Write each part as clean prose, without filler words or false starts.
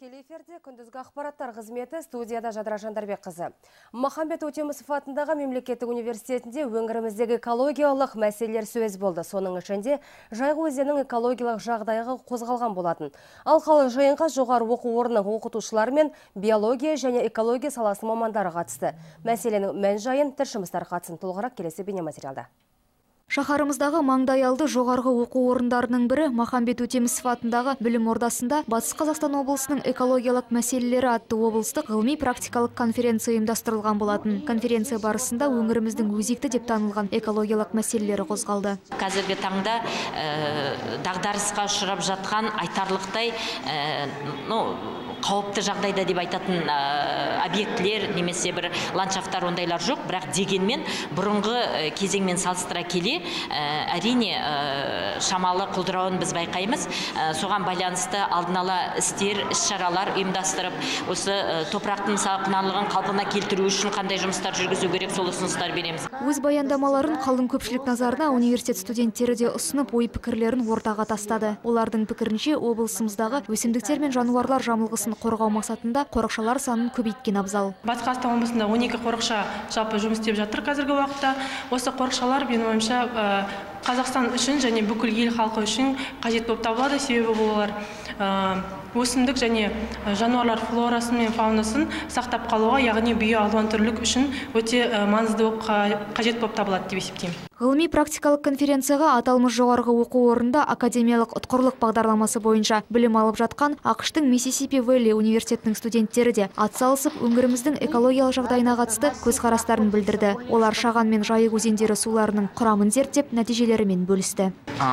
Тікелей эфирде күндізгі ақпараттар қызметі студияда Жадыра Жандарбекқызы. Махамбет Өтемісов атындағы мемлекеттік университетінде өңіріміздегі экологиялық мәселелер сөз болды. Соның ішінде Жайық өзенінің экологиялық жағдайы қозғалған болатын. Алқалы жиынға жоғары оқу орнының оқытушылары мен биология және экология саласы мамандары қатысты. Мәселенің мән-жайын тілшіміз тарқатсын. Толығырақ келесі бейнематериалда. Шаһарымыздағы маңдайалды жоғарғы оқу орындарының бірі Махамбет Өтемісов атындағы білім ордасында Батыс Қазақстан облысының экологиялық мәселелері атты облыстық ғылыми-практикалық конференция ұйымдастырылған болатын. Конференция барысында өңіріміздің өзекті деп танылған экологиялық мәселелері қозғалды. Қазіргі таңда дағдарысқа ұшырап жатқан айтарлықтай қауіпті жағдайда деп айтатын объектілер немесе бір ландшафттар ондайлар жоқ, бірақ дегенмен бұрынғы кезеңмен салыстыра келе әрине шамалы құлдырауын біз байқаймыз. Соған байланысты алдын ала істер, іс-шаралар ұйымдастырып, осы топырақтың құнарлығын қалпына келтіру үшін қандай жұмыстар жүргізу керек, сол ұсыныстар береміз. Өз баяндамаларын қалың көпшілік назарына университет студенттері де ұсынып, ой пікірлерін ортаға тастады. Олардың пікірінше облысымыздағы өсімдіктер мен жануарлар жамылғысын қорғау мақсатында қорықшалар санын көбейткен абзал. Батыс Қазақстан облысында 12 қорықша жалпы жұмыс істеп жатыр қазіргі уақытта. Осы қорықшалар менің ойымша Қазақстан үшін және бүкіл ел халқы үшін қажет болып табылады, себебі олар өсімдік және жануарлар флорасын мен фаунасын сақтап қалуға, яғни биоалуантүрлілік үшін өте маңызды болып қажет болып табылады деп есептеймін. Ғылыми-практикалық конференцияға аталмыш жоғарғы оқу орнында академиялық ұтқырлық бағдарламасы бойынша білім алып жатқан ақштың Миссисипи Вэлли университетінің студенттері де атсалысып, өңіріміздің экологиялық жағдайына қатысты көзқарастарын білдірді. Олар Шаған мен Жайық өзендері суларының құрамын зерттеп, нәтижелерімен бөлісті.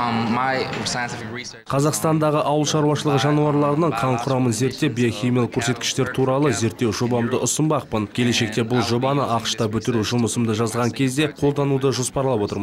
Қазақстандағы ауыл шаруашылығы жануарларының қан құрамын зерттеп, биохимиялық көрсеткіштер туралы зерттеу жобамды ұсынбақпын. Келешекте бұл жобаны ақшта бітіру жұмысымды жазған кезде қолдануды жоспарлап отырмын.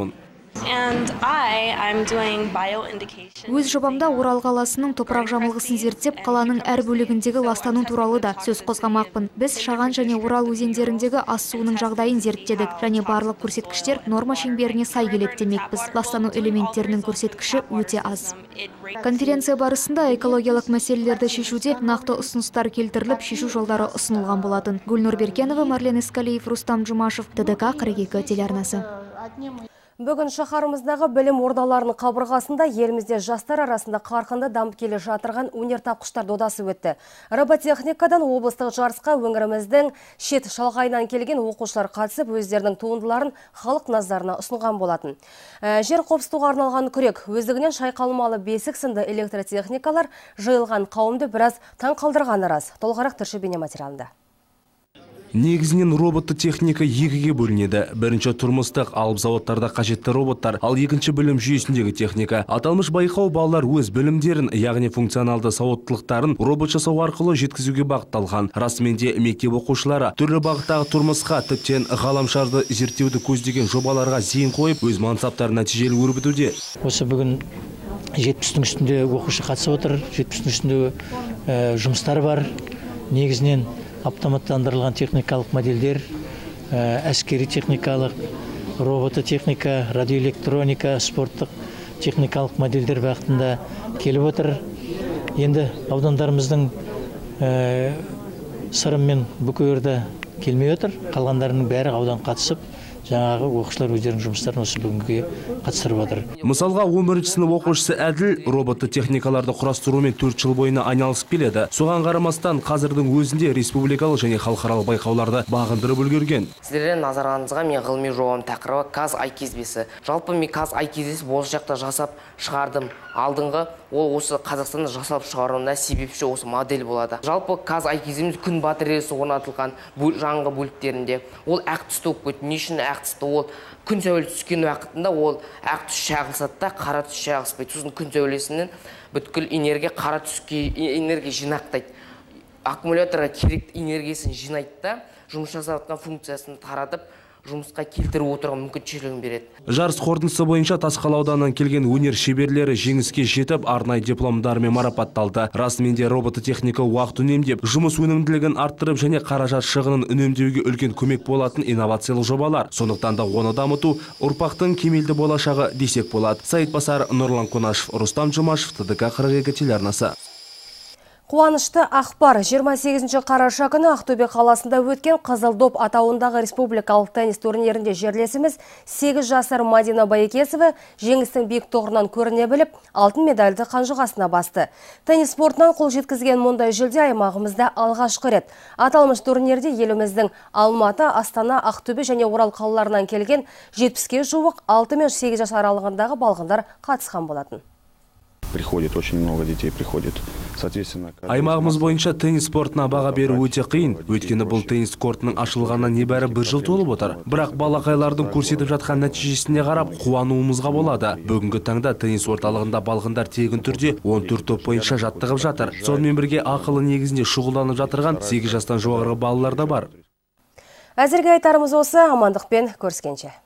Өз жобамда Орал қаласының топырақ жамылғысын зерттеп, қаланың әр бөлігіндегі ластану туралы да сөз қозғамақпын. Біз Шаған және Орал өзендеріндегі ас суының жағдайын зерттедік, және барлық көрсеткіштер норма шеңберіне сай келеді демекпіз. Ластану элементтерінің көрсеткіші өте аз. Конференция барысында экологиялық мәселелерді шешуде нақты ұсыныстар келтіріліп, шешу жолдары ұсынылған болатын. Гүлнұр Беркенова, Марлен Искалиев, Рустам Жұмашев, ТДК 42 телеарнасы. Бүгін шаһарымыздағы білім ордаларының қабырғасында елімізде жастар арасында қарқынды дамып келе жатырған өнертапқыштар додасы өтті. Роботехникадан облыстық жарысқа өңіріміздің шет шалғайынан келген оқушылар қатысып, өздерінің туындыларын халық назарына ұсынған болатын. Жер қопсытуға арналған күрек, өздігінен шайқалмалы бесік сынды электротехникалар жиылған қауымды біраз таң қалдырғаны рас. Толығырақ тілші бейнематериалында. Негізінен роботты техника екіге бөлінеді. Бірінші тұрмыстық алып зауыттарда қажетті роботтар, ал екінші білім жүйесіндегі техника. Аталмыш байқау балалар өз білімдерін, яғни функционалды сауаттылықтарын робот жасау арқылы жеткізуге бағытталған. Расымен де мектеп оқушылары түрлі бағыттағы тұрмысқа, тіптен ғаламшарды зерттеуді көздеген жобаларға зейін қойып, өз мансаптарын нәтижелі өрбітуде. Осы бүгін 70-тің үстінде оқушы қатысып отыр, 70-тің үстінде жұмыстар бар. Негізінен автоматтандырылған техникалық модельдер, әскери техникалық, робототехника, радиоэлектроника, спорттық техникалық модельдер бағытында келіп отыр. Енді аудандарымыздың сырыммен бүкілерді келмей отыр. Қалғандарының бәрі аудан қатысып, жаңағы оқушылар өздерінің жұмыстарын осы бүгінге қатыстырып отыр. Мысалға 11-ші сынып оқушысы Әділ роботты техникаларды құрастырумен 4 жыл бойына айналысып келеді. Соған қарамастан қазірдің өзінде республикалық және халықаралық байқауларды бағындырып үлгерген. Сіздердің назарыңызға мен ғылыми жобам тақырыбы каз ай кезбесі. Жалпы мен каз ай кезбесі болашақта жасап шығардым. Алдыңғы ол осы Қазақстанда жасалып шығаруына себепші осы модель болады. Жалпы каз ай кезбеміз күн батареясы орнатылған жаңғы бөліктерінде. Ол ақ түсті болып кетті. Не үшін ақ түсті? Ол күн сәулесі түскен уақытында ол ақ түс шағылсады да қара түс шағылыспайды. Сосын күн сәулесінен бүткіл энергия қара түске энергия жинақтайды. Аккумуляторға керек энергиясын жинайды да, жұмыс жасап жатқан функциясын таратып, жұмысқа келтіріп отырған мүмкіншілігін береді. Жарыс қорытындысы бойынша Тасқала ауданынан келген өнер шеберлері жеңіске жетіп, арнайы дипломдарымен марапатталды. Расымен де робототехника уақыт үнемдеп, жұмыс өнімділігін арттырып және қаражат шығынын үнемдеуге үлкен көмек болатын инновациялық жобалар. Сондықтан да оны дамыту ұрпақтың кемелді болашағы десек болады. Саид Басар, Нұрлан Конашев, Рустам Жұмашев, ТДК 42 телеарнасы. Қуанышты ақпар 28 қараша күні Ақтөбе қаласында өткен Қызыл доп атауындағы республикалық теннис турнирінде жерлесіміз 8 жасар Мадина Байекесова жеңістің биік тұғырынан көріне біліп, алтын медальді қанжығасына басты. Теннис спортынан қол жеткізген мұндай жүлде аймағымызда алғашқы рет. Аталмыш турнирде еліміздің Алматы, Астана, Ақтөбе және Орал қалаларынан келген 70-ке жуық 6 мен 8 жас аралығындағы балғындар қатысқан болатын. Приходит, очень много детей приходит. Соответственно, аймағымыз бойынша теннис спортына баға беру өте қиын. Өйткені бұл теннис кортының ашылғанына небәрі 1 жыл толып отыр. Бірақ балақайлардың көрсетіп жатқан нәтижесіне қарап қуануымызға болады. Бүгінгі таңда теннис орталығында балғындар тегін түрде 14 топ бойынша жаттығып жатыр. Сонымен бірге ақылы негізінде шұғылданып жатырған 8 жастан жоғарғы балалар да бар. Әзірге айтарымыз осы, амандықпен көріскенше.